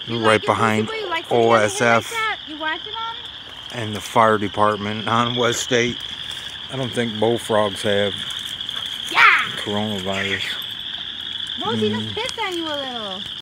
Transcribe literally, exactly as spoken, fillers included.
You right like behind it, you like O S F like you watching them? and the fire department on West State. I don't think bullfrogs have Yeah. coronavirus. Rosie, mm. Just pissed on you a little.